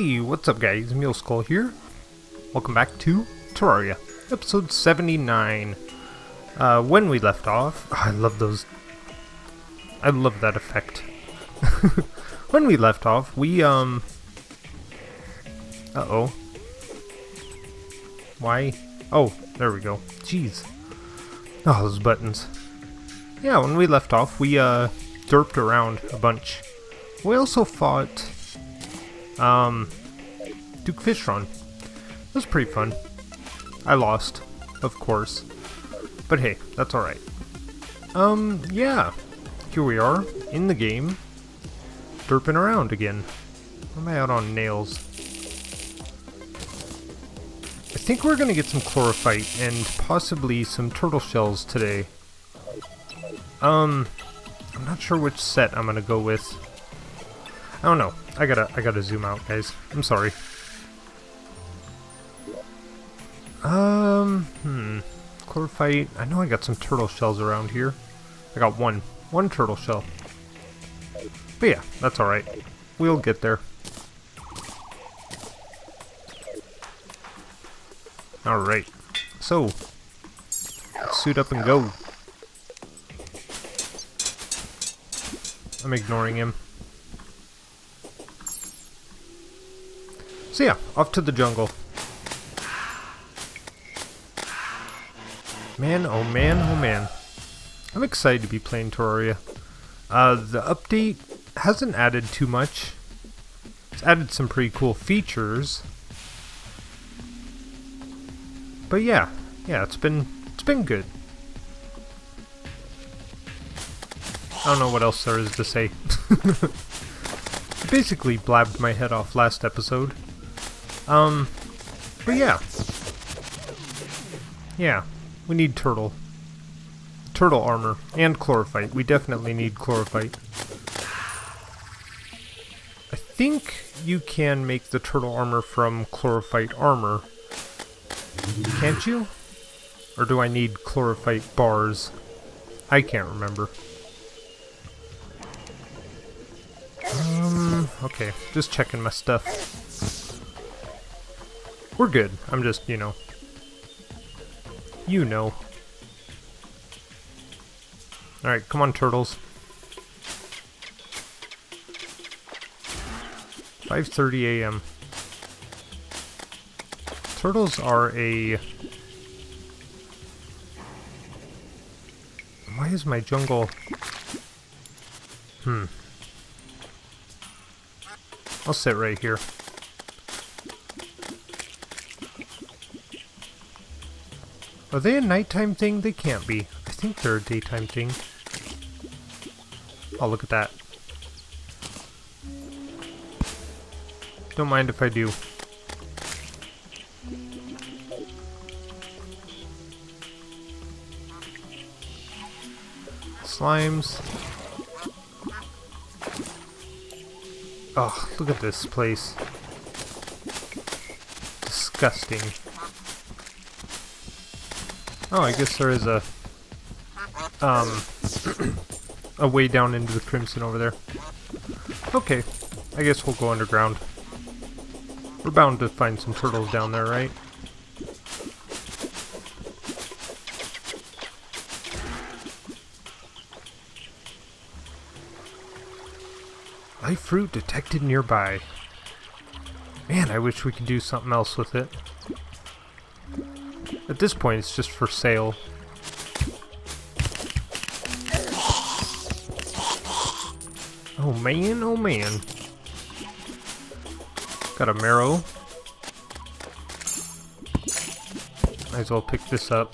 Hey, what's up guys, Muleskull here. Welcome back to Terraria, episode 79. When we left off, I love that effect. When we left off, we, uh-oh. Why? Oh, there we go. Jeez. Oh, those buttons. Yeah, when we left off, we, derped around a bunch. We also fought Duke Fishron. It was pretty fun. I lost, of course. But hey, that's alright. Yeah. Here we are, in the game. Derping around again. Or am I out on nails? I think we're gonna get some chlorophyte and possibly some turtle shells today. I'm not sure which set I'm gonna go with. I don't know. I gotta zoom out, guys. I'm sorry. Chlorophyte. I know I got some turtle shells around here. I got one turtle shell. But yeah, that's alright. We'll get there. Alright. So, suit up and go. I'm ignoring him. So yeah, off to the jungle. Man, oh man, oh man. I'm excited to be playing Terraria. The update hasn't added too much. It's added some pretty cool features. But yeah, it's been good. I don't know what else there is to say. I basically blabbed my head off last episode. But yeah. Yeah, we need turtle armor and chlorophyte. We definitely need chlorophyte. I think you can make the turtle armor from chlorophyte armor. Can't you? Or do I need chlorophyte bars? I can't remember. Okay, just checking my stuff. We're good. I'm just, you know. Alright, come on, turtles. 5:30 a.m. Turtles are a... Why is my jungle... I'll sit right here. Are they a nighttime thing? They can't be. I think they're a daytime thing. Oh, look at that. Don't mind if I do. Slimes. Oh, look at this place. Disgusting. Oh, I guess there is a a way down into the Crimson over there. Okay, I guess we'll go underground. We're bound to find some turtles down there, right? Life fruit detected nearby. Man, I wish we could do something else with it. At this point, it's just for sale. Oh man, oh man. Got a marrow. Might as well pick this up.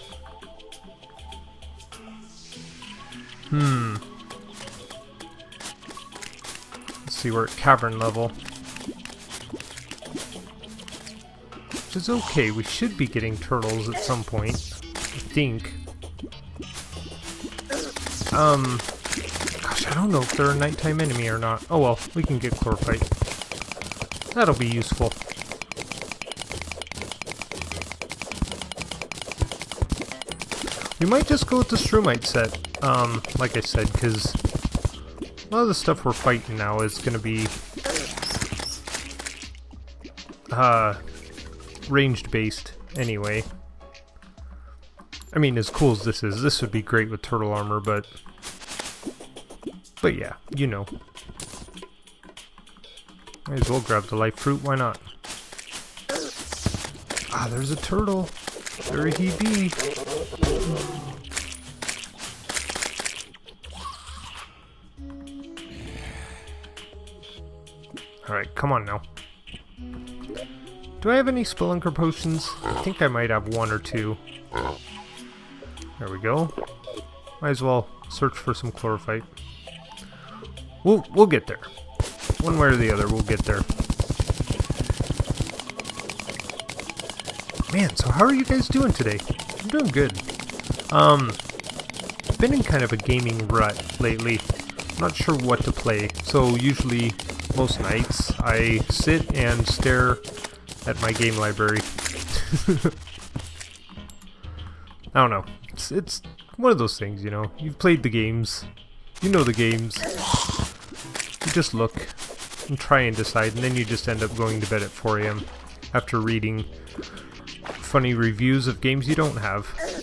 Let's see, we're at cavern level. Which is okay, we should be getting turtles at some point, I think. Gosh, I don't know if they're a nighttime enemy or not. Oh well, we can get chlorophyte. That'll be useful. We might just go with the Shroomite set, like I said, because a lot of the stuff we're fighting now is going to be ranged based anyway. I mean, as cool as this would be great with turtle armor, but yeah, you know. Might as well grab the life fruit, why not? Ah, there's a turtle. There he be. Alright, come on now. Do I have any Spelunker potions? I think I might have one or two. There we go. Might as well search for some chlorophyte. We'll get there. One way or the other, we'll get there. Man, so how are you guys doing today? I'm doing good. I've been in kind of a gaming rut lately. I'm not sure what to play, so usually most nights I sit and stare at my game library. I don't know. It's one of those things, you know. You've played the games. You know the games. You just look and try and decide, and then you just end up going to bed at 4 AM after reading funny reviews of games you don't have.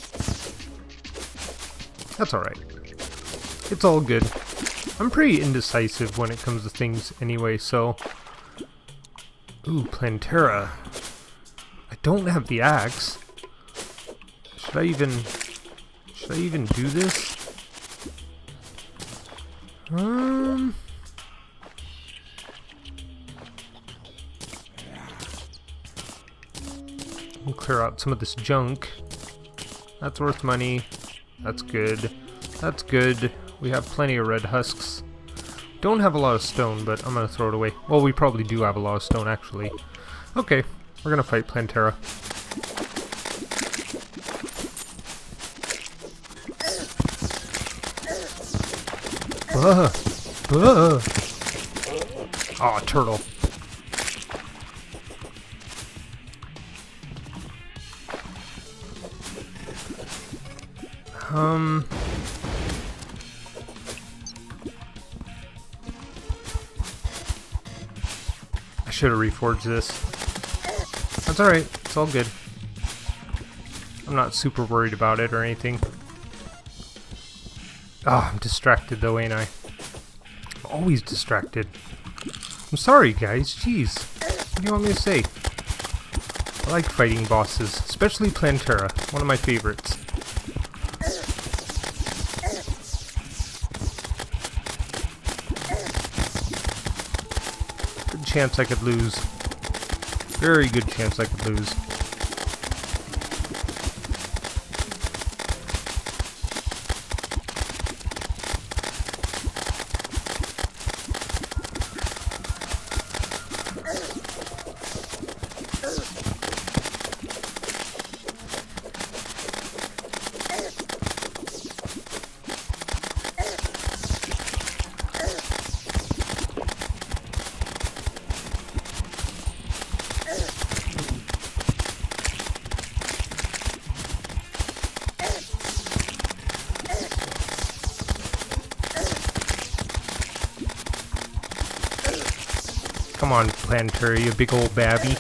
That's alright. It's all good. I'm pretty indecisive when it comes to things anyway, so... Ooh, Plantera. I don't have the axe. Should I even do this? We'll clear out some of this junk. That's worth money. That's good. That's good. We have plenty of red husks. Don't have a lot of stone, but I'm gonna throw it away. Well, we probably do have a lot of stone, actually. Okay, we're gonna fight Plantera. Aw, turtle. I should have reforged this. That's alright, it's all good. I'm not super worried about it or anything. Ah, I'm distracted though, ain't I? I'm always distracted. I'm sorry, guys. Jeez. What do you want me to say? I like fighting bosses, especially Plantera, one of my favorites. Good chance I could lose. Very good chance I could lose. Come on, Plantera, you big old babby.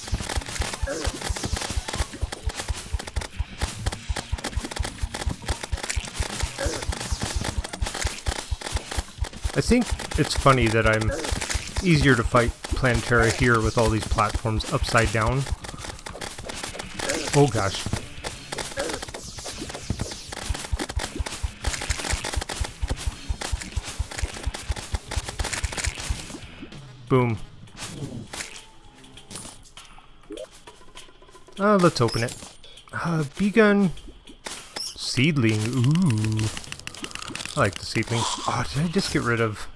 I think it's funny that I'm easier to fight Plantera here with all these platforms upside down. Oh gosh. Boom. Let's open it. Begun seedling. Ooh. I like the seedling. Oh, did I just get rid of...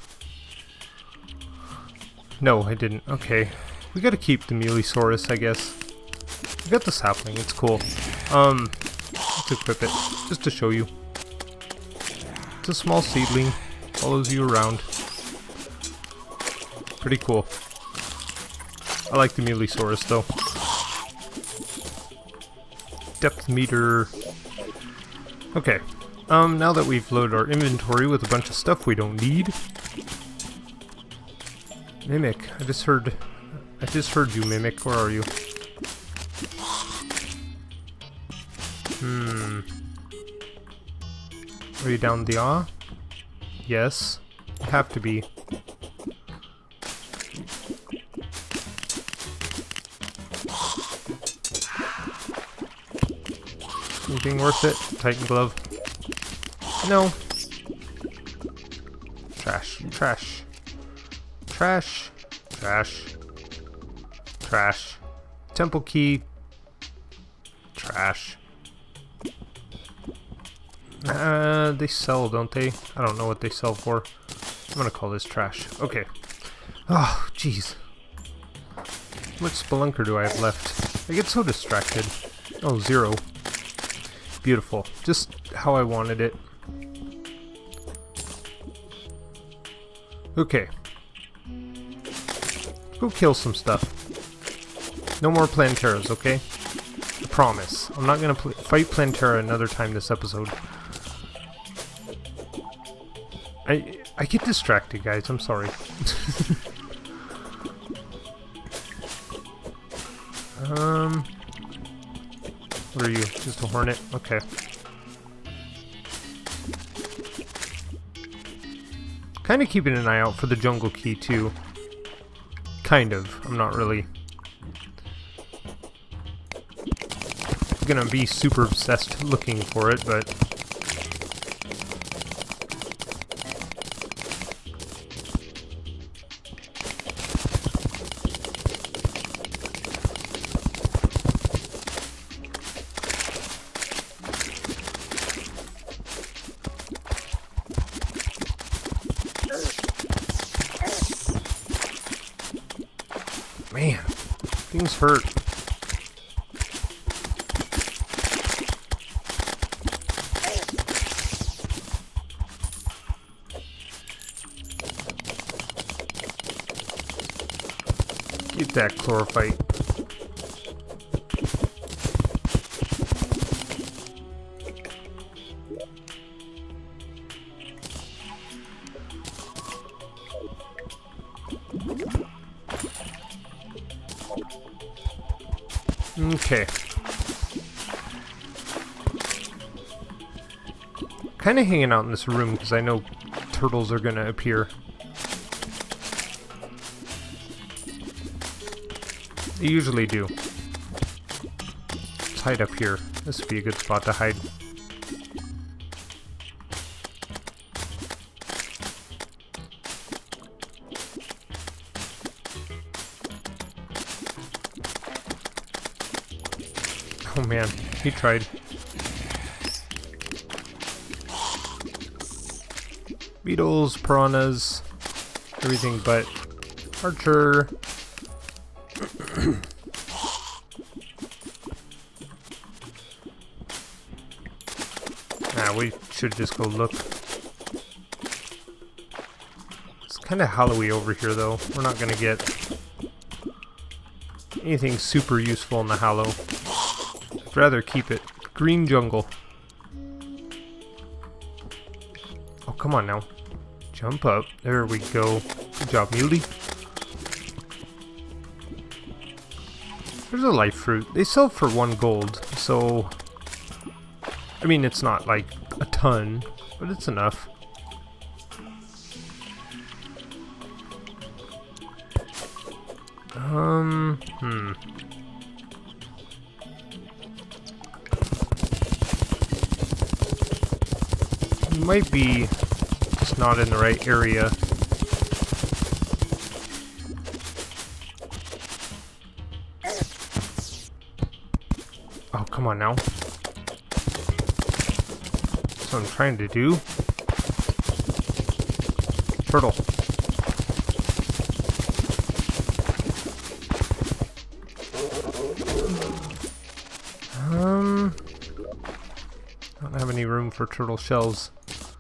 No, I didn't. Okay. We gotta keep the Mulisaurus, I guess. We got the sapling. It's cool. Let's equip it. Just to show you. It's a small seedling. Follows you around. Pretty cool. I like the Mulisaurus though. Depth meter. Okay. Now that we've loaded our inventory with a bunch of stuff we don't need. Mimic. I just heard I just heard you, Mimic. Where are you? Are you down the awe? Yes. You have to be. Anything worth it? Titan glove. No. Trash. Trash. Trash. Trash. Trash. Temple key. Trash. They sell, don't they? I don't know what they sell for. I'm gonna call this trash. Okay. Oh, jeez. What spelunker do I have left? I get so distracted. Oh, 0. Beautiful. Just how I wanted it. Okay. Go kill some stuff. No more Planteras, okay? I promise. I'm not gonna fight Plantera another time this episode. I get distracted, guys. I'm sorry. What are you? Just a hornet? Okay. Kind of keeping an eye out for the jungle key, too. Kind of. I'm not really gonna be super obsessed looking for it, but man, things hurt. Get that chlorophyte. Okay. Kind of hanging out in this room because I know turtles are gonna appear. They usually do. Let's hide up here. This would be a good spot to hide. Oh man, he tried. Beetles, piranhas, everything but Archer. Nah, we should just go look. It's kind of Hallowy over here though. We're not gonna get anything super useful in the Hallow. I'd rather keep it green jungle. Oh, come on now. Jump up. There we go. Good job, Muley. There's a life fruit. They sell for 1 gold, so... I mean, it's not like a ton, but it's enough. You might be just not in the right area. Oh, come on now. That's what I'm trying to do. Turtle. I don't have any room for turtle shells.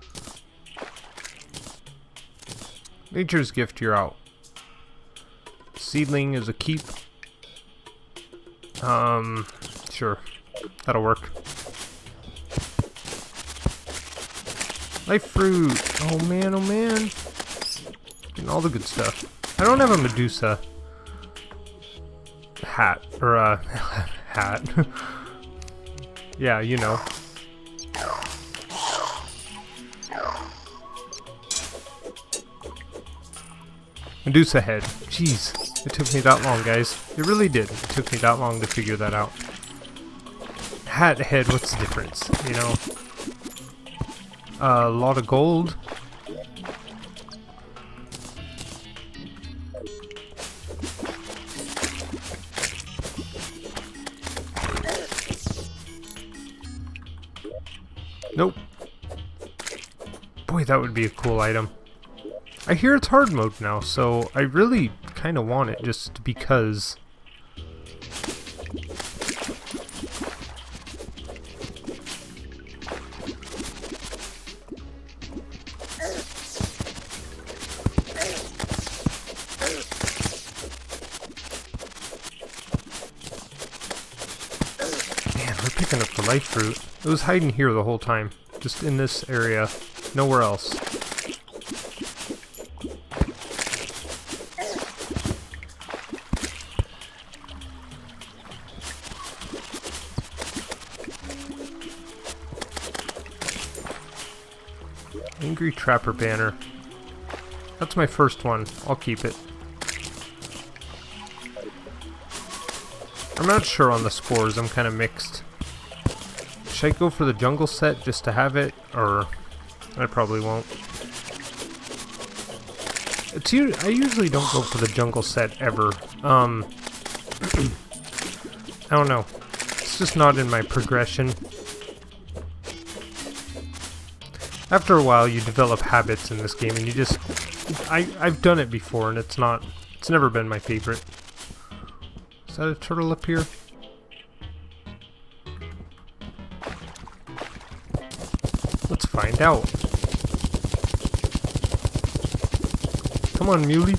Nature's Gift, you're out. Seedling is a keep. Sure. That'll work. Life fruit! Oh man, oh man. Getting all the good stuff. I don't have a Medusa. hat. Or, hat. Yeah, you know. Medusa head. Jeez, it took me that long, guys. It really did. It took me that long to figure that out. Hat head, what's the difference? You know? A lot of gold. Nope. Boy, that would be a cool item. I hear it's hard mode now, so I really kind of want it just because. Man, we're picking up the life fruit. It was hiding here the whole time, just in this area, nowhere else. Angry Trapper banner. That's my first one. I'll keep it. I'm not sure on the spores. I'm kind of mixed. Should I go for the jungle set just to have it? Or I probably won't. I usually don't go for the jungle set ever. I don't know. It's just not in my progression. After a while, you develop habits in this game, and you just... I've done it before, and it's never been my favorite. Is that a turtle up here? Let's find out. Come on, Muley.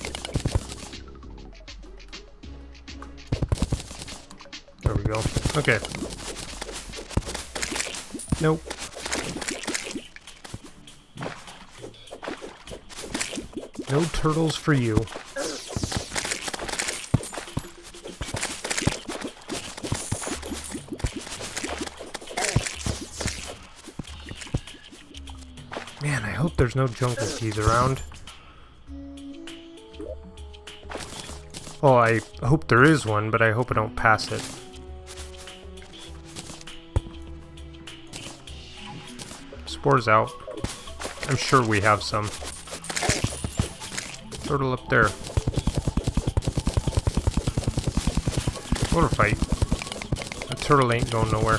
There we go. Okay. Nope. No turtles for you. Man, I hope there's no jungle keys around. Well, I hope there is one, but I hope I don't pass it. Spores out. I'm sure we have some. Turtle up there. What a fight. A turtle ain't going nowhere.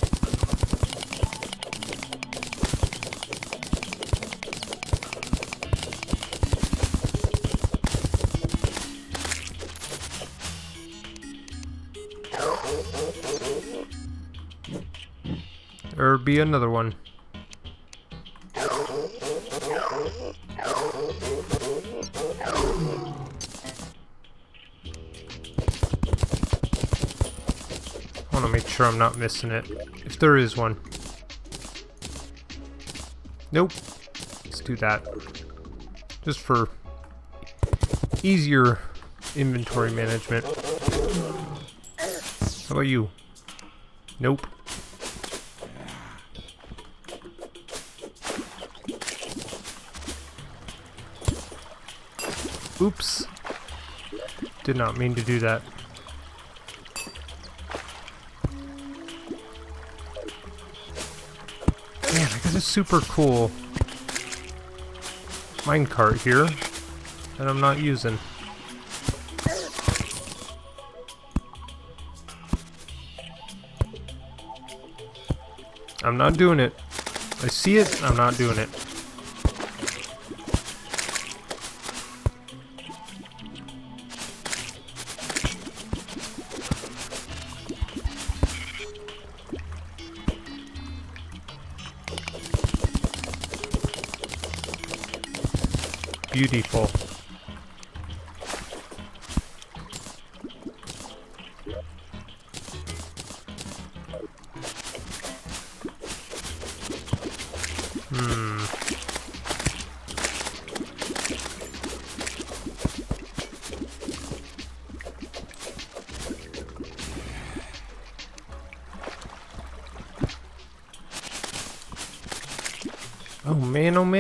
There'll be another one. I want to make sure I'm not missing it. If there is one. Nope. Let's do that. Just for easier inventory management. How about you? Nope. Oops. Did not mean to do that. Man, I got a super cool minecart here that I'm not using. I'm not doing it. I see it, I'm not doing it. Beautiful.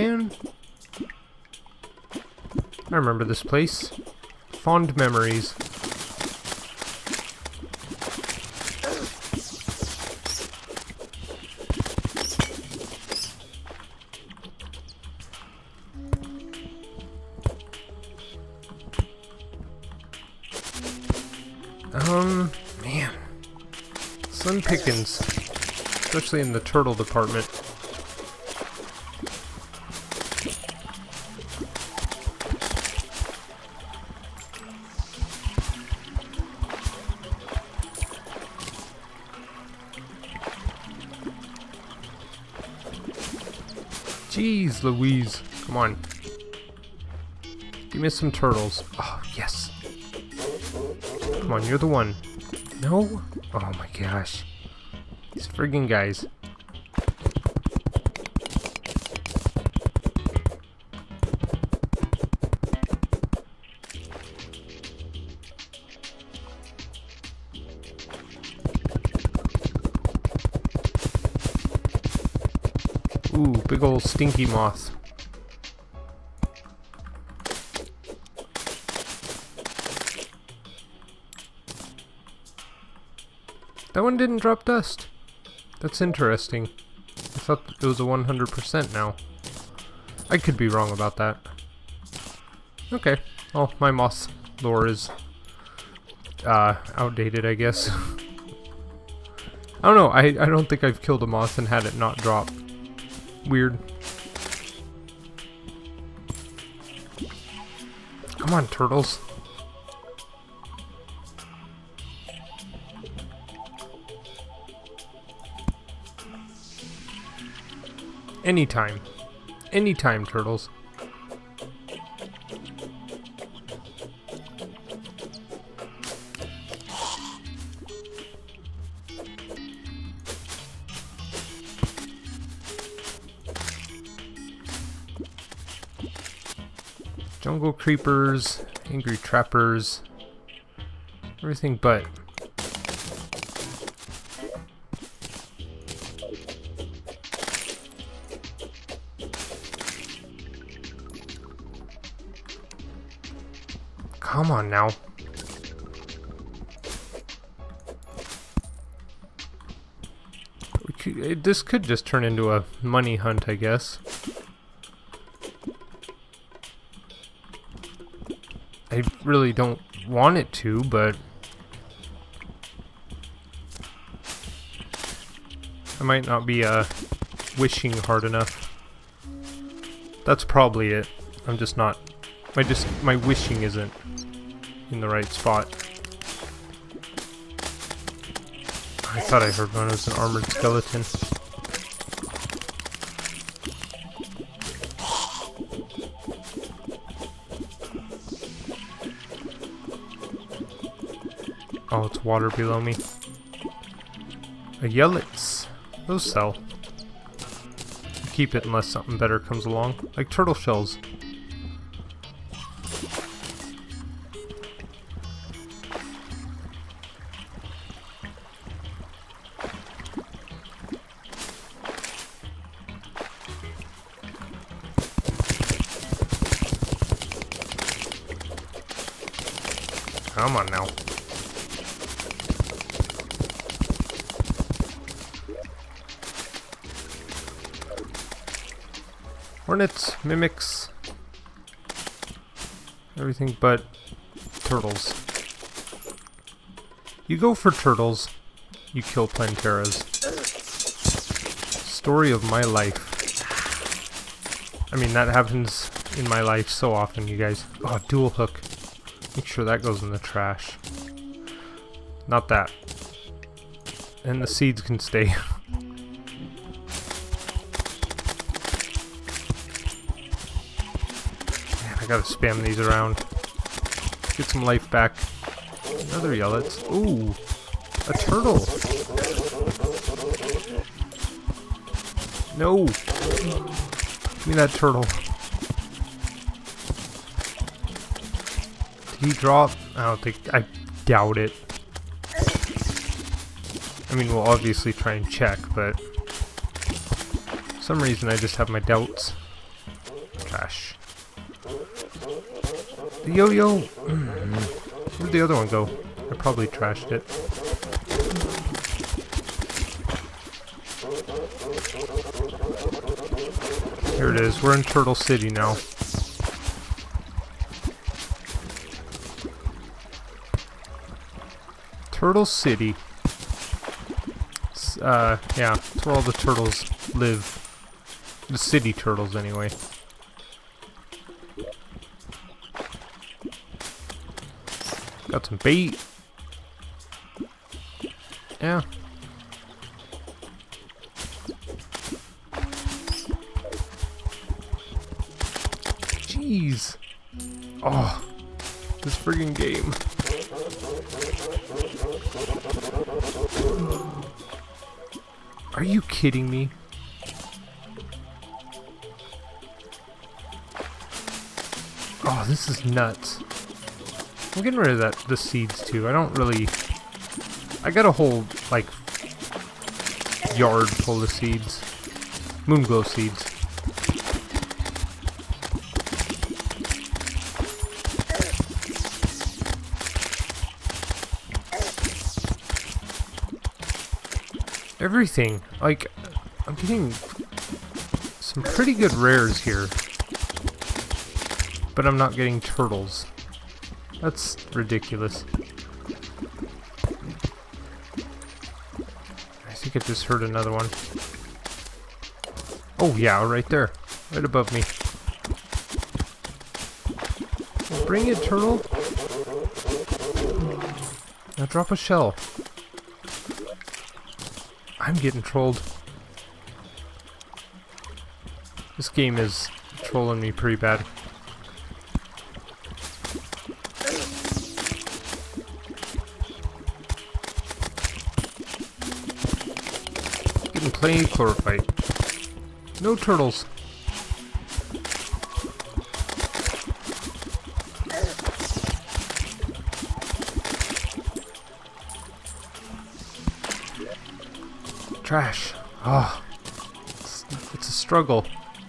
man. I remember this place. Fond memories. Man. Slim pickings. Especially in the turtle department. Jeez Louise. Come on. Give me some turtles. Oh, yes. Come on, you're the one. No? Oh my gosh. These friggin' guys. Ooh, big ol' stinky moth. That one didn't drop dust. That's interesting. I thought it was a 100% now. I could be wrong about that. Okay. Well, my moth lore is outdated, I guess. I don't know. I don't think I've killed a moth and had it not drop. Weird. Come on, turtles. Anytime. Anytime, turtles. Jungle creepers, angry trappers, everything but. Come on now. This could just turn into a money hunt, I guess. I really don't want it to, but I might not be wishing hard enough. That's probably it. I'm just not. My wishing isn't in the right spot. I thought I heard one. It was an armored skeleton. Oh, it's water below me. A Yellets. Those sell. Keep it unless something better comes along. Like turtle shells. Come on now. Hornets, mimics, everything but turtles. You go for turtles, you kill Planteras. Story of my life. I mean, that happens in my life so often, you guys. Oh, dual hook. Make sure that goes in the trash. Not that. And the seeds can stay. Man, I gotta spam these around. Get some life back. Another Yellets. Ooh, a turtle. No. Give me that turtle. Did he drop? I don't think. I doubt it. I mean, we'll obviously try and check, but for some reason I just have my doubts. Trash. The yo-yo. Where'd the other one go? I probably trashed it. Here it is. We're in Turtle City now. Turtle City. Yeah, it's where all the turtles live. The city turtles, anyway. Got some bait. Yeah. Jeez. Oh, this friggin' game. Are you kidding me? Oh, this is nuts. I'm getting rid of the seeds too. I don't really... I got a whole, like, yard full of seeds. Moonglow seeds. Everything. Like, I'm getting some pretty good rares here. But I'm not getting turtles. That's ridiculous. I think I just heard another one. Oh yeah, right there. Right above me. Bring it, turtle. Now drop a shell. I'm getting trolled. This game is trolling me pretty bad. Getting plenty of chlorophyte. No turtles. Trash. Oh, it's a struggle.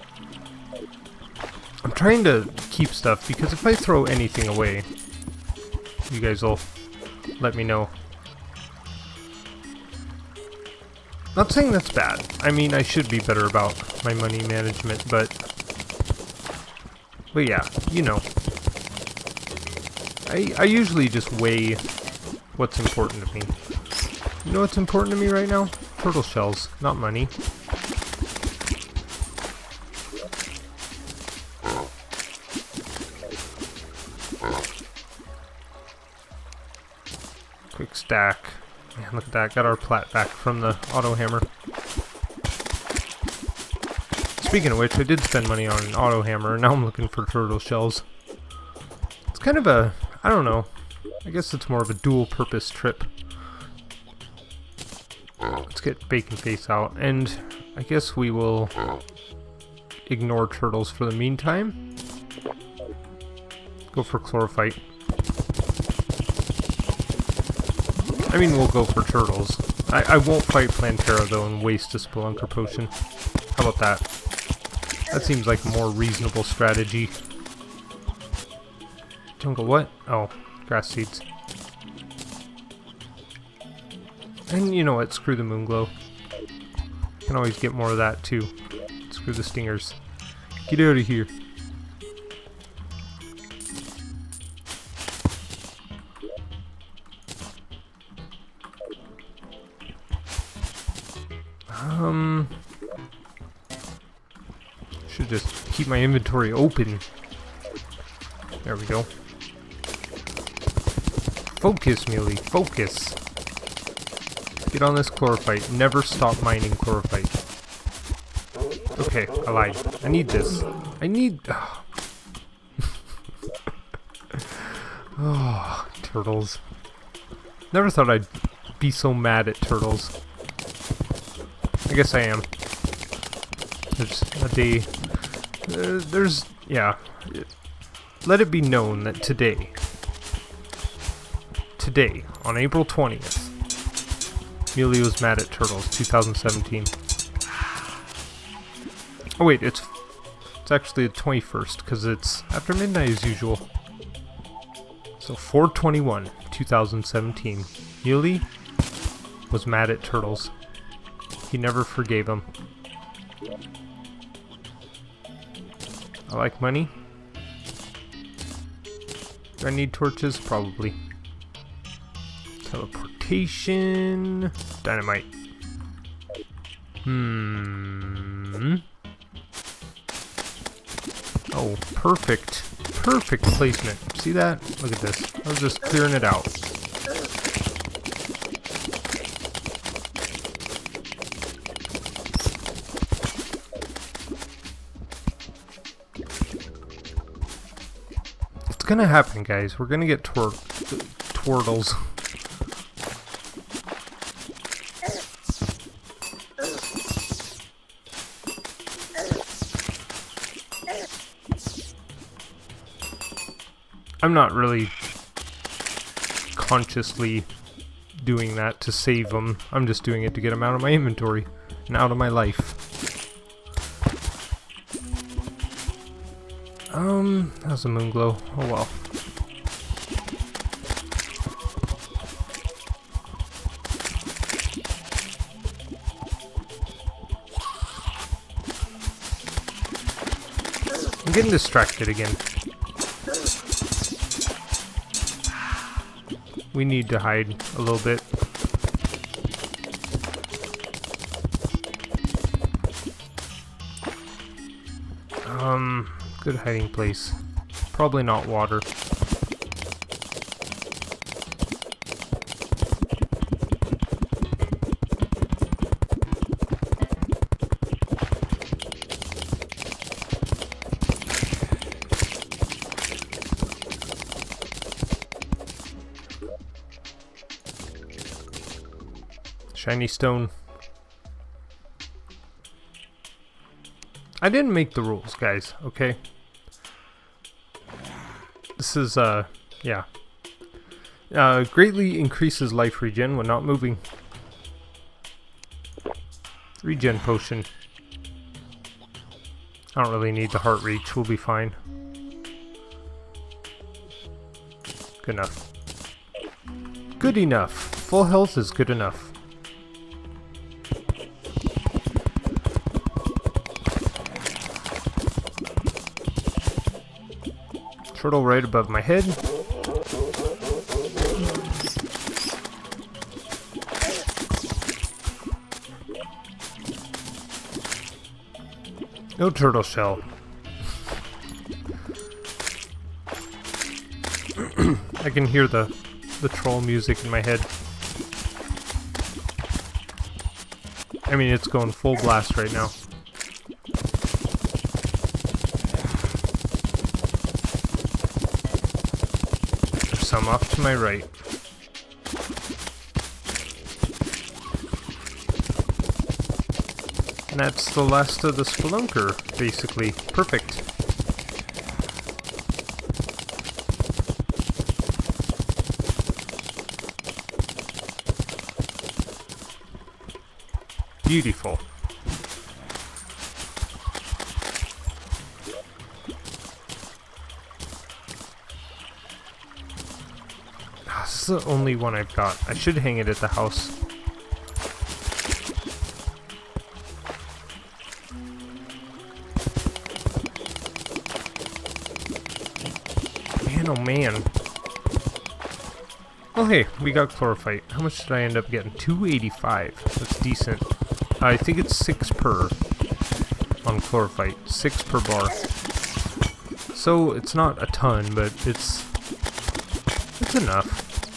I'm trying to keep stuff because if I throw anything away, you guys will let me know. Not saying that's bad. I mean, I should be better about my money management, but yeah, you know. I usually just weigh what's important to me. You know what's important to me right now? Turtle shells, not money. Quick stack. Man, look at that. Got our plat back from the auto hammer. Speaking of which, I did spend money on an auto hammer, and now I'm looking for turtle shells. It's kind of a, I don't know. I guess it's more of a dual purpose trip. Let's get Bacon Face out, and I guess we will ignore turtles for the meantime. Go for chlorophyte. I mean, we'll go for turtles. I won't fight Plantera though and waste a Spelunker potion. How about that? That seems like a more reasonable strategy. Jungle what? Oh, grass seeds. And you know what, screw the Moonglow. Can always get more of that too. Screw the stingers. Get out of here. Should just keep my inventory open. There we go. Focus, Mealy, focus. Get on this chlorophyte. Never stop mining chlorophyte. Okay, I lied. I need this. I need... Oh, oh, turtles. Never thought I'd be so mad at turtles. I guess I am. There's a day... yeah. Let it be known that today, on April 20th, Mealy was mad at turtles, 2017. Oh wait, it's It's actually the 21st because it's after midnight as usual. So 4/21, 2017. Muley was mad at Turtles. He never forgave him. I like money. Do I need torches? Probably. Teleportation. Dynamite. Oh, perfect. Perfect placement. See that? Look at this. I was just clearing it out. It's gonna happen, guys. We're gonna get twirtles. I'm not really consciously doing that to save them. I'm just doing it to get them out of my inventory and out of my life. That was a moon glow. Oh well. I'm getting distracted again. We need to hide a little bit. Good hiding place. Probably not water. Shiny stone. I didn't make the rules, guys, okay? This is, yeah. Greatly increases life regen when not moving. Regen potion. I don't really need the heart reach, we'll be fine. Good enough. Good enough. Full health is good enough. Turtle right above my head. No turtle shell. I can hear the troll music in my head. I mean, it's going full blast right now. Some off to my right. And that's the last of the spelunker, basically. Perfect. Beautiful. This is the only one I've got. I should hang it at the house. Man, oh man. Oh hey, we got chlorophyte. How much did I end up getting? 285. That's decent. I think it's 6 per on chlorophyte. 6 per bar. So it's not a ton, but it's enough.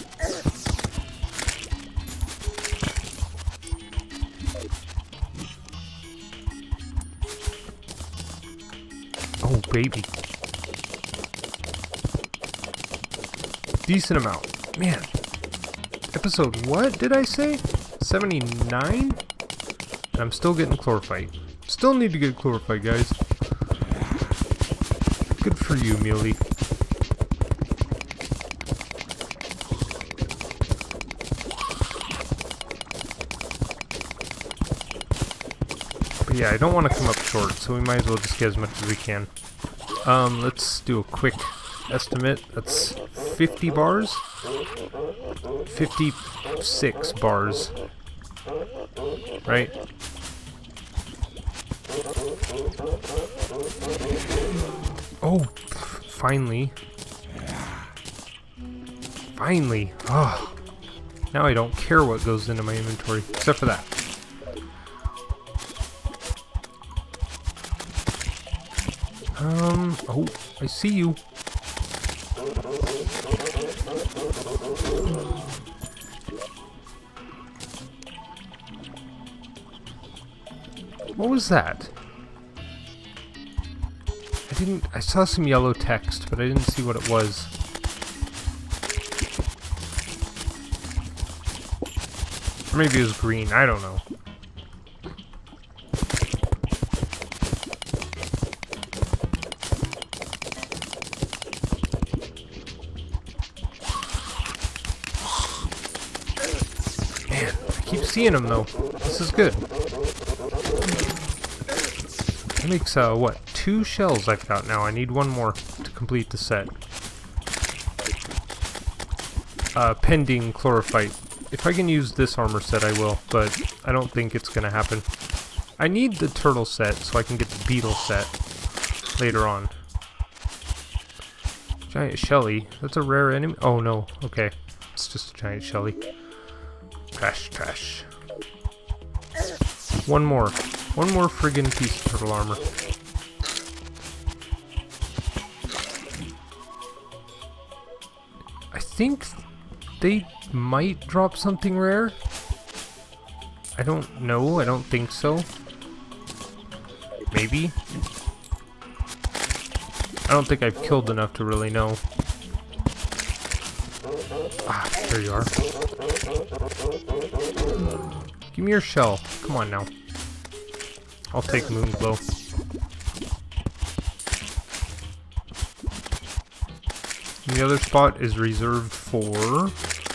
Oh, baby. Decent amount. Man. Episode what did I say? 79? And I'm still getting chlorophyte. Still need to get chlorophyte, guys. Good for you, Muley. Yeah, I don't want to come up short, so we might as well just get as much as we can. Let's do a quick estimate. That's 50 bars? 56 bars. Right? Oh, finally. Finally. Oh. Now I don't care what goes into my inventory, except for that. Oh, I see you. What was that? I saw some yellow text, but I didn't see what it was. Or maybe it was green, I don't know. Man, I keep seeing them though. This is good. That makes, what? 2 shells I've got now. I need 1 more to complete the set. Pending chlorophyte. If I can use this armor set, I will, but I don't think it's gonna happen. I need the turtle set so I can get the beetle set later on. Giant Shelly. That's a rare enemy. Oh no. Okay. It's just a giant Shelly. Trash, trash. 1 more. 1 more friggin' piece of turtle armor. I think they might drop something rare. I don't know. I don't think so. Maybe. I don't think I've killed enough to really know. Ah, there you are. Give me your shell. Come on now. I'll take Moonglow. And the other spot is reserved for...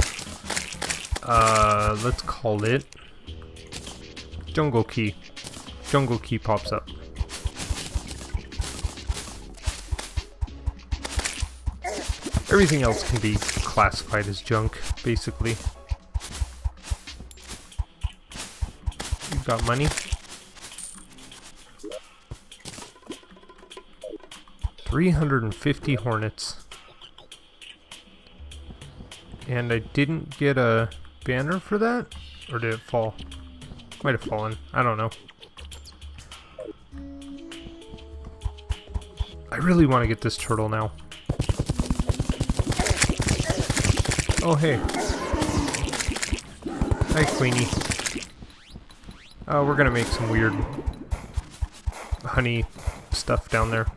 let's call it... Jungle Key. Jungle Key pops up. Everything else can be classified as junk, basically. You've got money. 350 hornets. And I didn't get a banner for that? Or did it fall? Might have fallen. I don't know. I really want to get this turtle now. Oh, hey. Hi, Queenie. We're gonna make some weird honey stuff down there.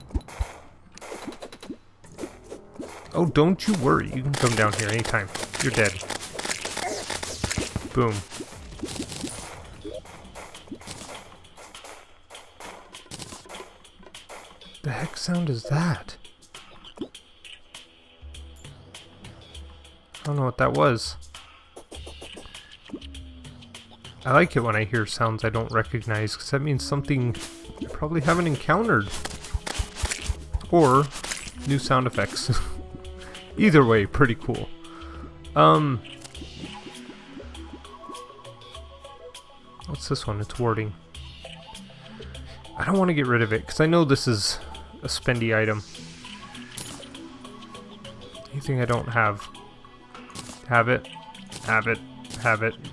Oh, don't you worry. You can come down here anytime. You're dead. Boom. The heck sound is that? I don't know what that was. I like it when I hear sounds I don't recognize, because that means something I probably haven't encountered. Or new sound effects. Either way, pretty cool. What's this one? It's warding. I don't want to get rid of it, because I know this is a spendy item. Anything I don't have. Have it. Have it. Have it.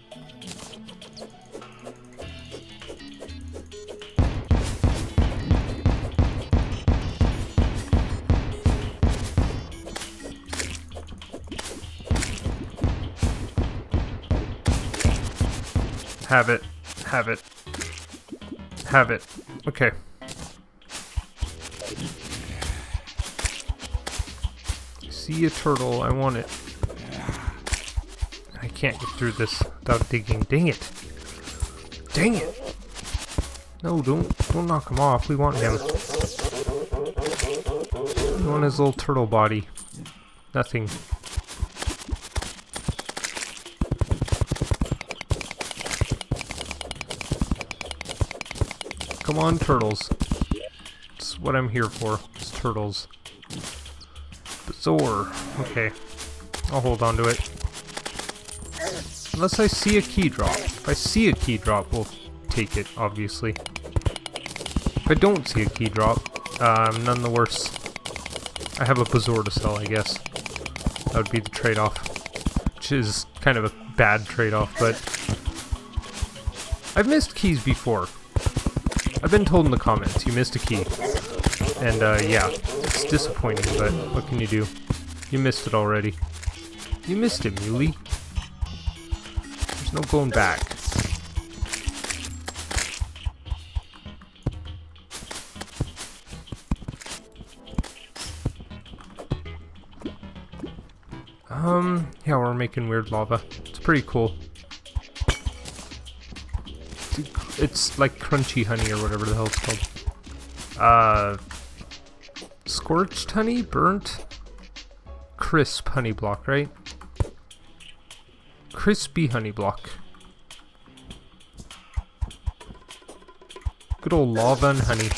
Have it. Have it. Have it. Okay. See a turtle. I want it. I can't get through this without digging. Dang it. Dang it. No, don't knock him off. We want him. We want his little turtle body. Nothing. Come on, turtles. That's what I'm here for, is turtles. Bazoar. Okay. I'll hold on to it. Unless I see a key drop. If I see a key drop, we'll take it, obviously. If I don't see a key drop, none the worse. I have a Bazoar to sell, I guess. That would be the trade-off. Which is kind of a bad trade-off, but... I've missed keys before. I've been told in the comments, you missed a key. And, yeah, it's disappointing, but what can you do? You missed it already. You missed it, Muley. There's no going back. Yeah, we're making weird lava. It's pretty cool. It's like crunchy honey or whatever the hell it's called. Scorched honey? Burnt? Crisp honey block, right? Crispy honey block. Good old lava and honey.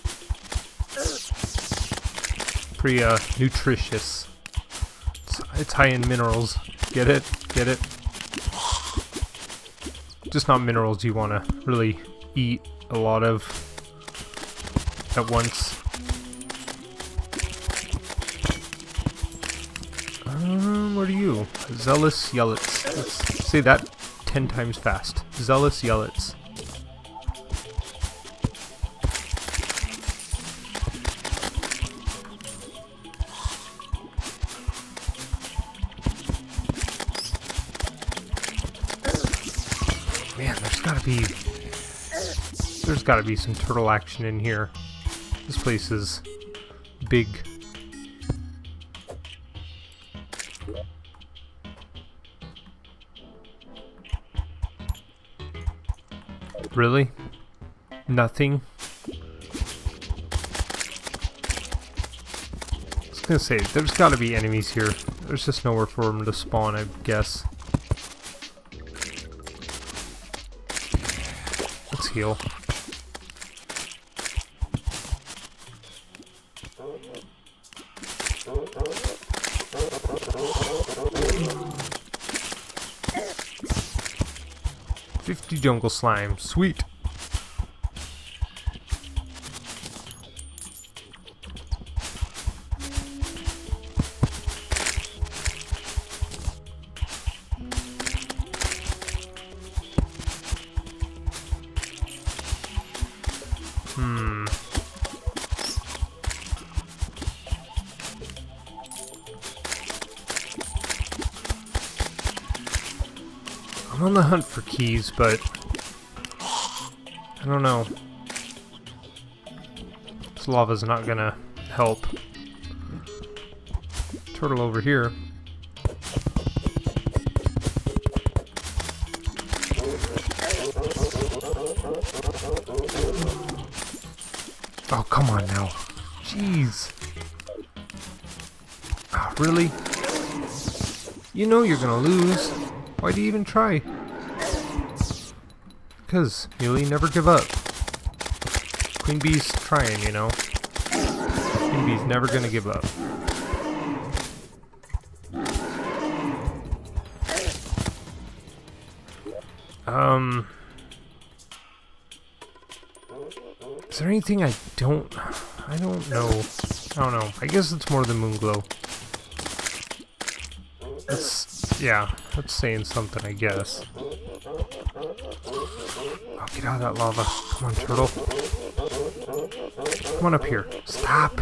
Pretty, nutritious. It's high in minerals. Get it? Get it? Just not minerals you want to really eat a lot of at once. What are you? Zealous Yellets. Let's say that 10 times fast. Zealous Yellets. Man, there's gotta be some turtle action in here. This place is big. Really? Nothing? I was gonna say, there's gotta be enemies here. There's just nowhere for them to spawn, I guess. Let's heal. Jungle slime, sweet. I'm on the hunt for keys, but I don't know. This lava's not gonna help. Turtle over here. Oh, come on now. Jeez. Oh, really? You know you're gonna lose. Why do you even try? Because Muley, never give up. Queen Bee's trying, you know. Queen Bee's never gonna give up. Is there anything I don't know. I don't know. I guess it's more the Moonglow. Yeah, that's saying something, I guess. Oh, get out of that lava. Come on, turtle. Come on up here. Stop!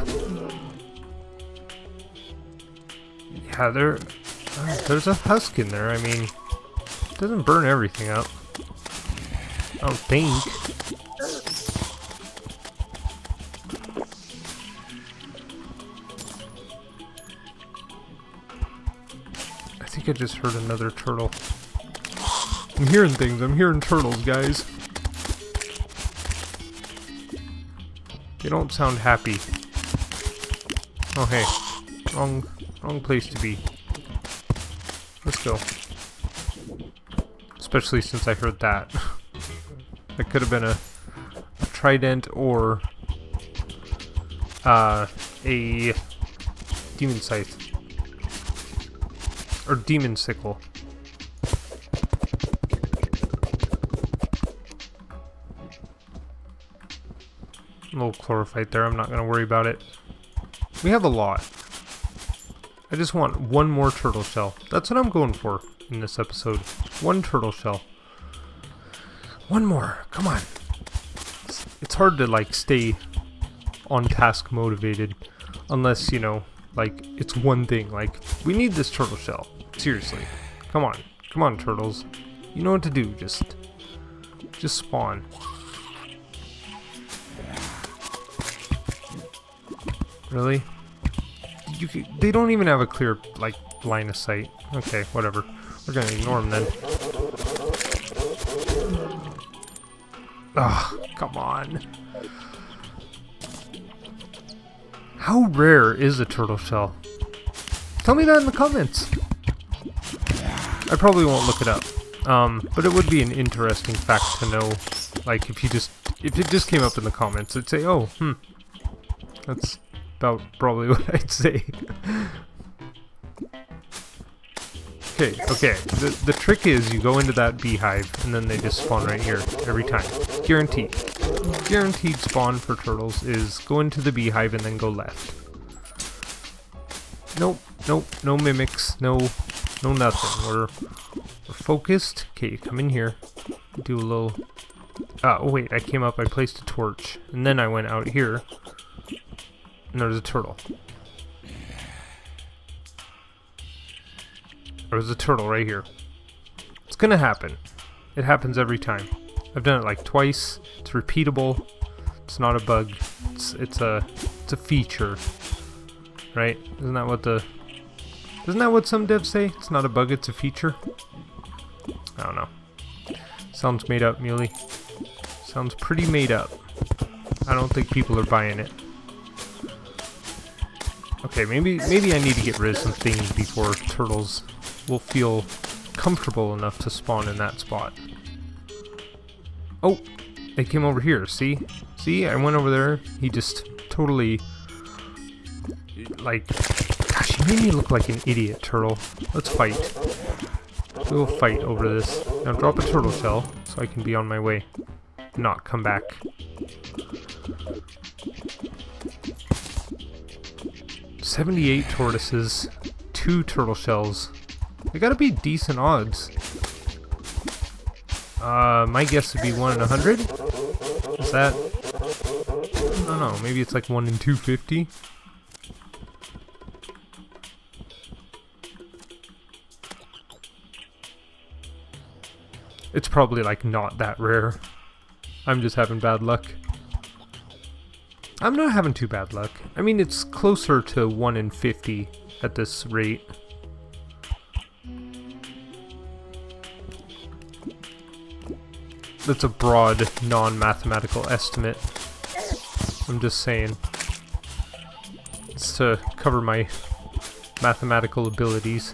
Yeah, there's a husk in there. I mean, it doesn't burn everything up. I don't think. I think I just heard another turtle. I'm hearing things. I'm hearing turtles, guys. They don't sound happy. Oh, hey. Wrong place to be. Let's go. Especially since I heard that. That could have been a trident or a demon scythe. Or demon sickle. A little chlorophyte there, I'm not gonna worry about it. We have a lot. I just want one more turtle shell. That's what I'm going for in this episode. One turtle shell. One more, come on. It's hard to like stay on task motivated unless, you know, like it's one thing. Like, we need this turtle shell. Seriously. Come on turtles. You know what to do, just spawn. Really? They don't even have a clear, like, line of sight. Okay, whatever. We're gonna ignore them then. Ugh, come on. How rare is a turtle shell? Tell me that in the comments. I probably won't look it up. But it would be an interesting fact to know. Like, if it just came up in the comments, it'd say, oh, that's about probably what I'd say. Okay. The trick is you go into that beehive and then they just spawn right here every time. Guaranteed. Guaranteed spawn for turtles is go into the beehive and then go left. Nope, no mimics, no nothing. We're focused. Okay, come in here. Do a little... oh wait, I came up, I placed a torch, and then I went out here. And there's a turtle. There's a turtle right here. It's gonna happen. It happens every time. I've done it like twice. It's repeatable. It's not a bug. It's a feature. Right? Isn't that what some devs say? It's not a bug, it's a feature. I don't know. Sounds made up, Muley. Sounds pretty made up. I don't think people are buying it. Okay, maybe I need to get rid of some things before turtles will feel comfortable enough to spawn in that spot. Oh, they came over here, see? See, I went over there, he just totally, like, gosh, you made me look like an idiot, turtle. Let's fight. We'll fight over this. Now drop a turtle shell, so I can be on my way. Not come back. $78 tortoises, 2 turtle shells. They gotta be decent odds. My guess would be 1 in 100? Is that... I don't know, maybe it's like 1 in 250? It's probably like not that rare. I'm just having bad luck. I'm not having too bad luck. I mean, it's closer to 1 in 50 at this rate. That's a broad, non-mathematical estimate. I'm just saying. It's to cover my mathematical abilities.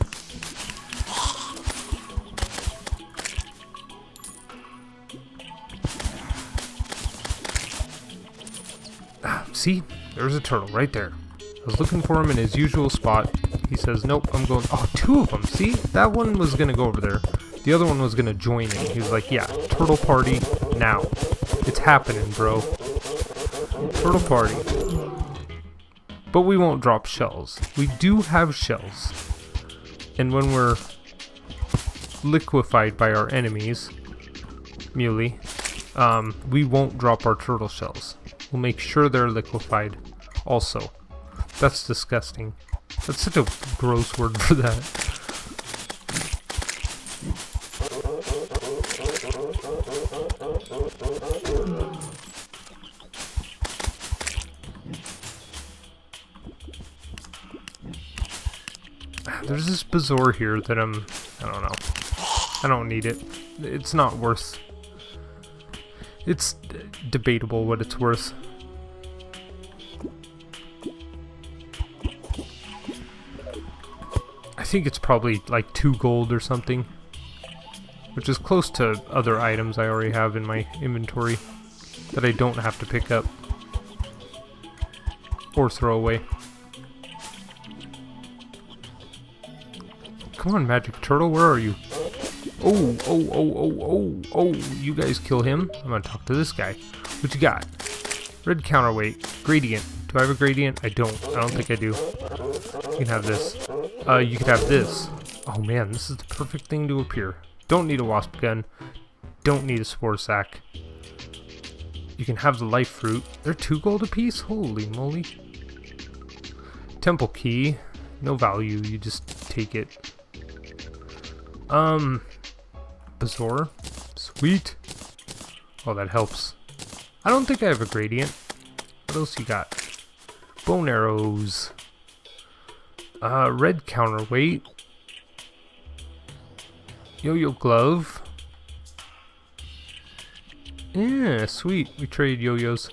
See? There's a turtle right there. I was looking for him in his usual spot. He says, nope, I'm going... Oh, 2 of them! See? That one was gonna go over there. The other one was gonna join in. He was like, yeah, turtle party now. It's happening, bro. Turtle party. But we won't drop shells. We do have shells. And when we're liquefied by our enemies, Muley, we won't drop our turtle shells. We'll make sure they're liquefied also. That's disgusting. That's such a gross word for that. There's this bazaar here that I don't know. I don't need it. It's not worth... It's debatable what it's worth. I think it's probably like 2 gold or something, which is close to other items I already have in my inventory. that I don't have to pick up or throw away. Come on, Magic Turtle, where are you? Oh, oh, oh, oh, oh, oh, you guys kill him. I'm gonna talk to this guy. What you got? Red counterweight. Gradient. Do I have a gradient? I don't think I do. You can have this. You could have this. Oh man, this is the perfect thing to appear. Don't need a wasp gun. Don't need a spore sack. You can have the life fruit. They're 2 gold apiece? Holy moly. Temple key. No value, you just take it. Bazaar. Sweet. Oh, that helps. I don't think I have a gradient. What else you got? Bone arrows. Red counterweight. Yo-yo glove. Yeah, sweet. We trade yo-yos.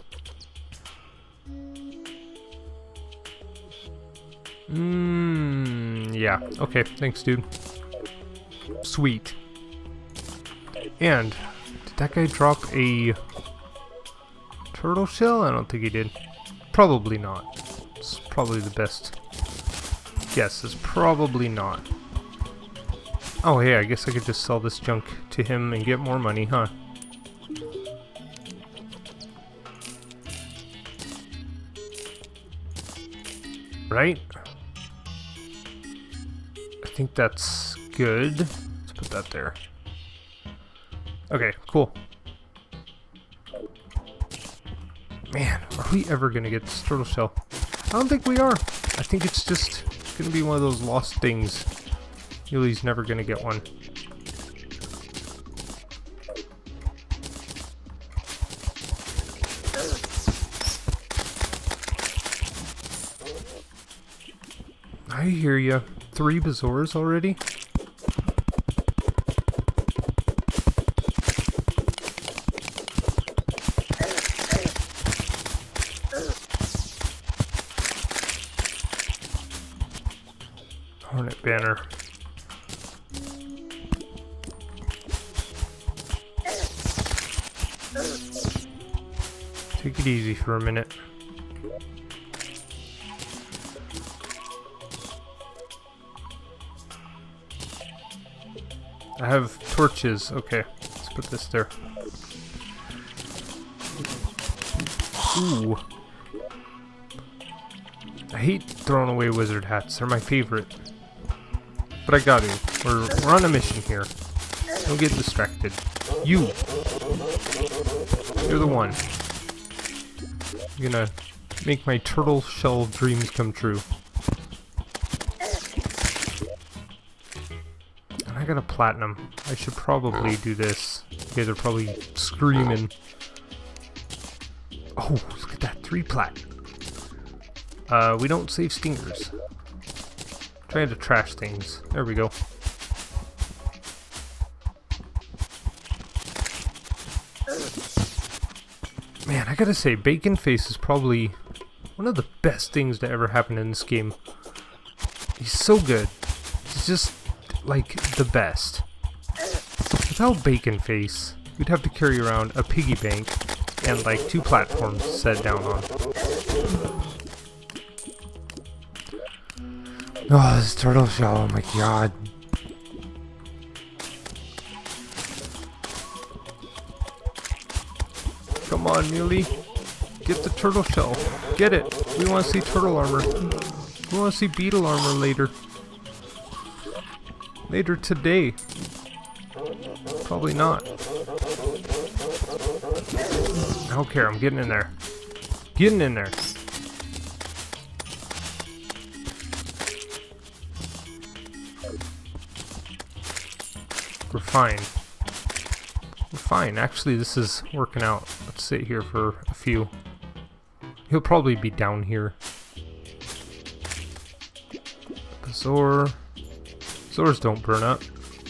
Yeah. Okay, thanks, dude. Sweet. And did that guy drop a turtle shell? I don't think he did. Probably not. It's probably the best guess. It's probably not. Oh, hey, I guess I could just sell this junk to him and get more money, huh? Right? I think that's good. Let's put that there. Okay, cool. Man, are we ever gonna get this turtle shell? I don't think we are. I think it's just gonna be one of those lost things. Yuli's never gonna get one. I hear ya. 3 bazaars already? Hornet banner. Take it easy for a minute. I have torches. Okay, let's put this there. Ooh. I hate throwing away wizard hats. They're my favorite. But I got to. We're on a mission here. Don't get distracted. You're the one. You're gonna make my turtle shell dreams come true. And I got a platinum. I should probably do this. You guys are probably screaming. Oh, look at that. 3 plat. We don't save stingers. Trying to trash things. There we go. Man, I gotta say, Bacon Face is probably one of the best things to ever happen in this game. He's so good. He's just, like, the best. Without Bacon Face, we'd have to carry around a piggy bank and, like, 2 platforms set down on. Oh, this turtle shell, oh my god. Come on, Muley. Get the turtle shell. Get it. We want to see turtle armor. We want to see beetle armor later. Later today. Probably not. I don't care. I'm getting in there. Getting in there. We're fine. We're fine. Actually, this is working out. Let's sit here for a few. He'll probably be down here. Bazaar. Bazaars don't burn up.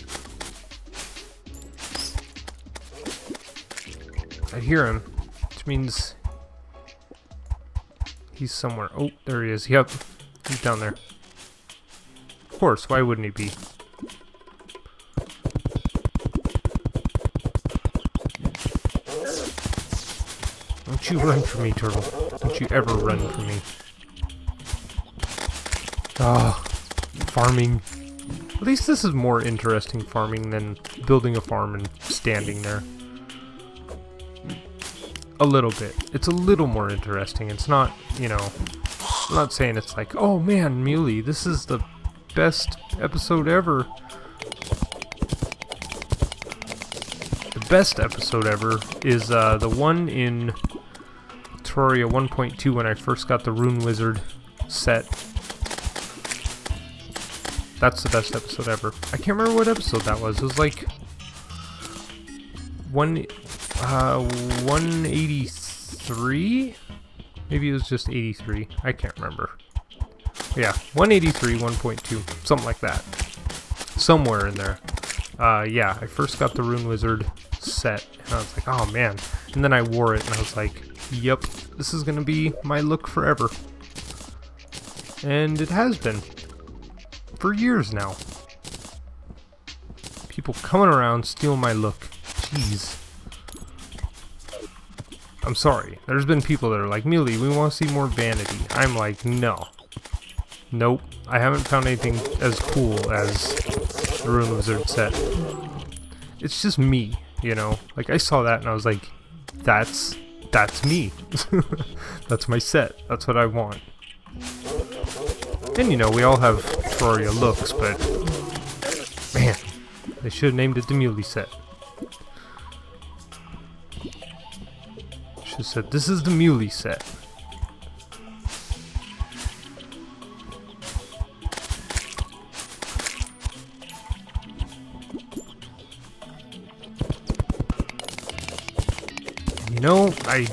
I hear him, which means he's somewhere. Oh, there he is. Yep, he's down there. Of course, why wouldn't he be? Don't you run from me, turtle. Don't you ever run from me. Ah, farming. At least this is more interesting farming than building a farm and standing there. A little bit. It's a little more interesting. It's not, you know, I'm not saying it's like, oh man, Muley, this is the best episode ever. The best episode ever is the one in Terraria 1.2 when I first got the Rune Wizard set. That's the best episode ever. I can't remember what episode that was. It was like 183? Maybe it was just 83. I can't remember. Yeah, 183, 1.2, something like that. Somewhere in there. Yeah, I first got the Rune Wizard set, and I was like, oh man. And then I wore it, and I was like, yep, this is gonna be my look forever. And it has been. For years now. People coming around stealing my look. Jeez. I'm sorry. There's been people that are like, Muley, we want to see more vanity. I'm like, no. Nope. I haven't found anything as cool as the Rune Wizard set. It's just me, you know? Like, I saw that and I was like, that's me. That's my set. That's what I want. And, you know, we all have Terraria looks, but man, they should have named it the Muley set. Should have said, this is the Muley set. You know, I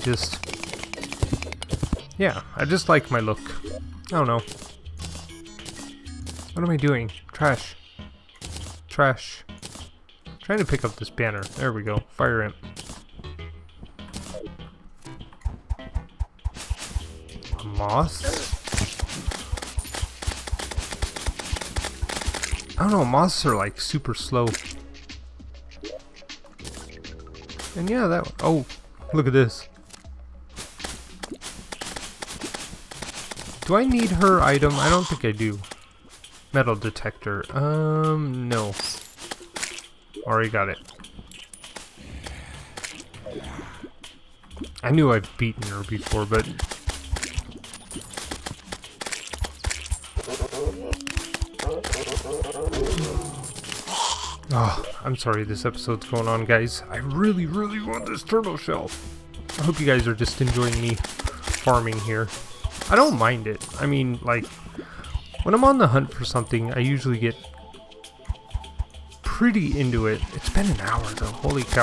just like my look. I don't know. What am I doing? Trash. Trash. I'm trying to pick up this banner. There we go. Fire Imp. A moth? I don't know, moths are like super slow. And yeah, that one. Oh, look at this. Do I need her item? I don't think I do. Metal detector. No. Already got it. I knew I've beaten her before, but... Oh, I'm sorry this episode's going on, guys. I really, really want this turtle shell. I hope you guys are just enjoying me farming here. I don't mind it. I mean, like... when I'm on the hunt for something, I usually get pretty into it. It's been an hour though, holy cow.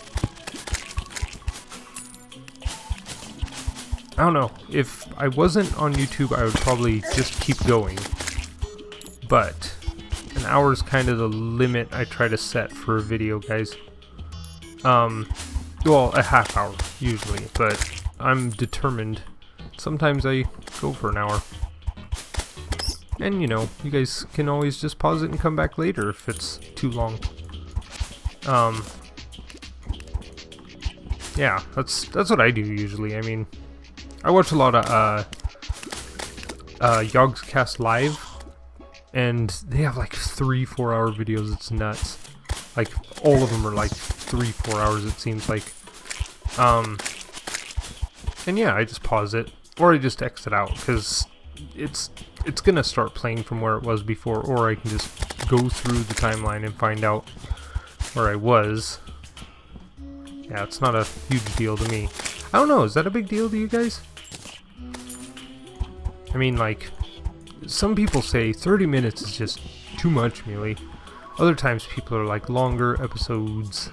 I don't know, if I wasn't on YouTube I would probably just keep going. But an hour is kind of the limit I try to set for a video, guys. Well, a half hour usually, but I'm determined. Sometimes I go for an hour. And, you know, you guys can always just pause it and come back later if it's too long. Yeah, that's what I do usually. I mean, I watch a lot of Yogscast Live, and they have like 3-4 hour videos. It's nuts. Like, all of them are like 3-4 hours, it seems like. And yeah, I just pause it, or I just exit out, because it's gonna start playing from where it was before, or I can just go through the timeline and find out where I was. Yeah, it's not a huge deal to me. I don't know, is that a big deal to you guys? I mean, like, some people say 30 minutes is just too much, Muley. Other times people are like, longer episodes.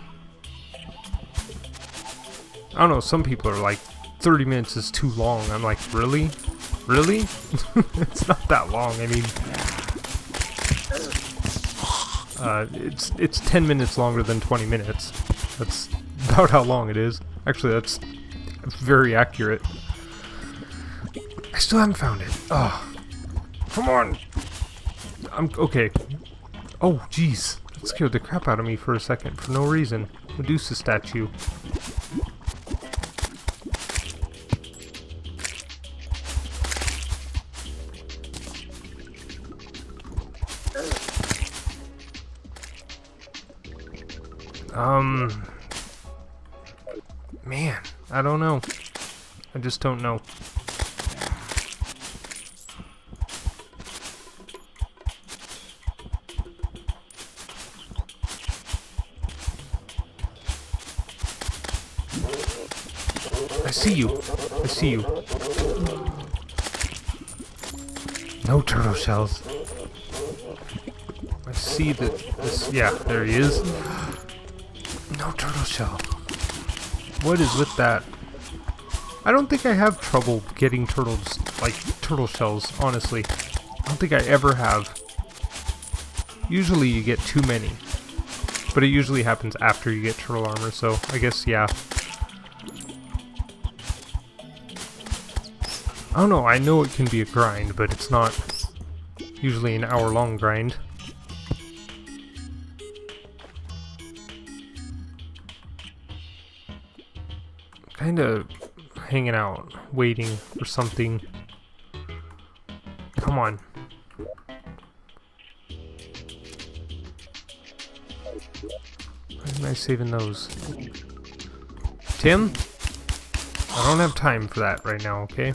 I don't know, some people are like, 30 minutes is too long. I'm like, really? Really? It's not that long. I mean, it's 10 minutes longer than 20 minutes. That's about how long it is. Actually, that's very accurate. I still haven't found it. Oh, come on. I'm okay. Oh, jeez, that scared the crap out of me for a second for no reason. Medusa statue. Man, I don't know. I just don't know. I see you. I see you. No turtle shells. I see that this. Yeah, there he is. No turtle shell. What is with that? I don't think I have trouble getting turtles, like turtle shells, honestly. I don't think I ever have. Usually you get too many. But it usually happens after you get turtle armor, so I guess, yeah. I don't know, I know it can be a grind, but it's not usually an hour-long grind. Kinda hanging out, waiting for something. Come on. Why am I saving those? Tim? I don't have time for that right now, okay?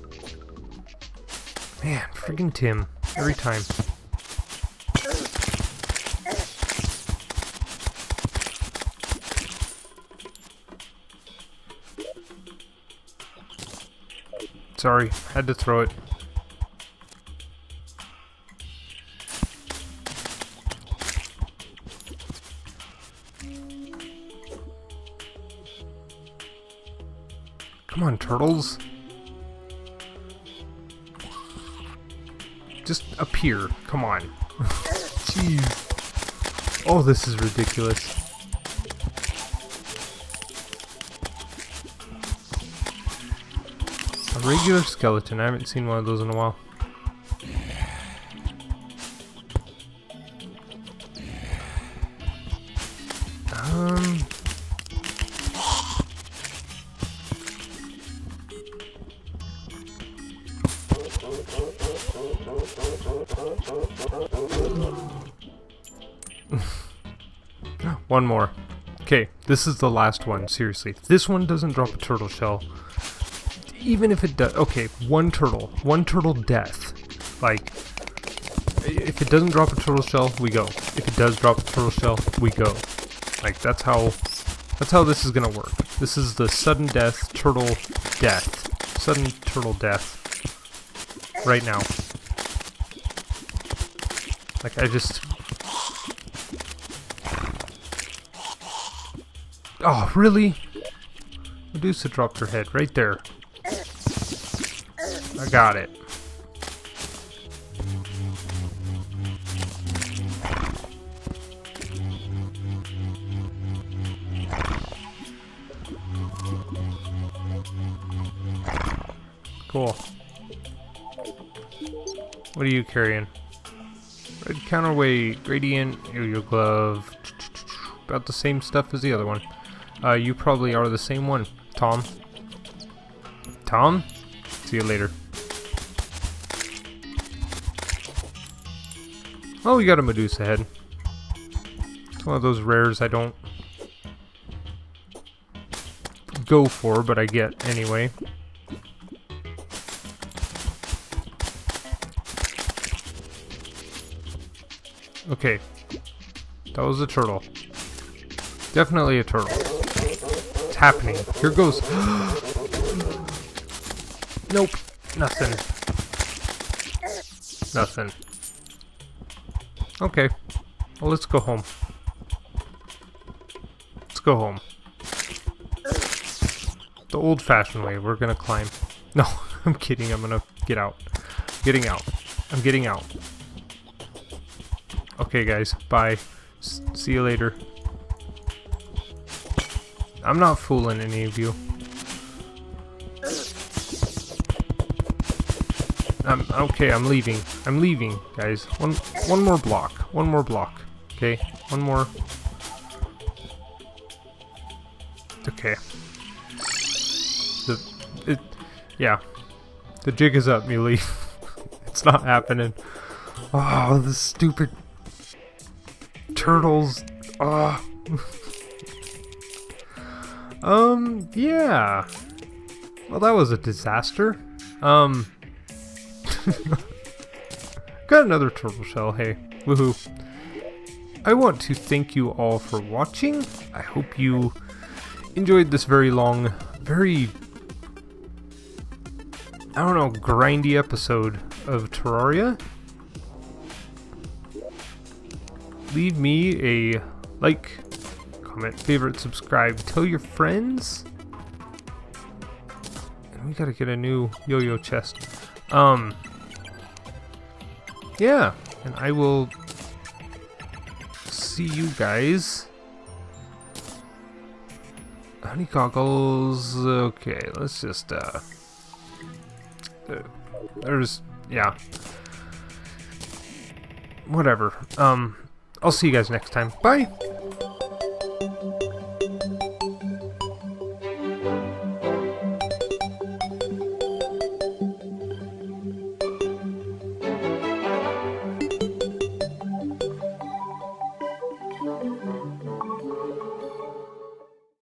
Man, friggin' Tim. Every time. Sorry, had to throw it. Come on, turtles. Just appear. Come on. Jeez. Oh, this is ridiculous. A regular skeleton. I haven't seen one of those in a while. One more. Okay, this is the last one, seriously. If this one doesn't drop a turtle shell, even if it does, okay, one turtle death. Like, if it doesn't drop a turtle shell, we go. If it does drop a turtle shell, we go. Like, that's how this is gonna work. This is the sudden death, turtle death. Sudden turtle death. Right now. Like, I just... Oh, really? Medusa dropped her head right there. I got it. Cool. What are you carrying? Red counterweight, gradient, aerial glove. About the same stuff as the other one. You probably are the same one, Tom. Tom? See you later. Oh, we got a Medusa head. It's one of those rares I don't go for, but I get anyway. Okay. That was a turtle. Definitely a turtle. It's happening. Here goes. Nope. Nothing. Nothing. Okay. Well, let's go home. Let's go home. The old-fashioned way. We're gonna climb. No, I'm kidding. I'm gonna get out. Getting out. I'm getting out. Okay, guys. Bye. See you later. I'm not fooling any of you. Okay, I'm leaving. I'm leaving, guys. One more block. One more block. Okay, one more. Okay. Yeah. The jig is up, Muley. It's not happening. Oh, the stupid turtles. Oh. Yeah. Well, that was a disaster. Got another turtle shell, hey. Woohoo. I want to thank you all for watching. I hope you enjoyed this very long, very, I don't know, grindy episode of Terraria. Leave me a like, comment, favorite, subscribe, tell your friends. And we gotta get a new yo-yo chest. Yeah, and I will see you guys. Honey goggles. Okay, let's just there's, yeah, whatever. I'll see you guys next time. Bye.